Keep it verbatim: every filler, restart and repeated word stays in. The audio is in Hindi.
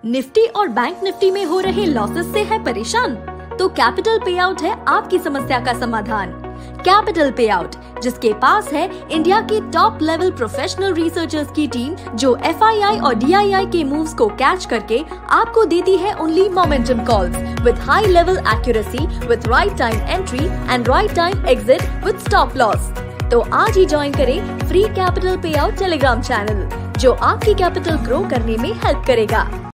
निफ्टी और बैंक निफ्टी में हो रहे लॉसेस से है परेशान? तो कैपिटल पे आउट है आपकी समस्या का समाधान। कैपिटल पे आउट, जिसके पास है इंडिया के टॉप लेवल प्रोफेशनल रिसर्चर्स की टीम, जो एफ आई आई और डी आई आई के मूव्स को कैच करके आपको देती है only momentum calls with high level accuracy, with right time entry and right time exit with stop loss. तो आज ही ज्वाइन करें free capital pay out telegram channel, जो आपकी कैपिटल ग्रो करने में हेल्प करेगा।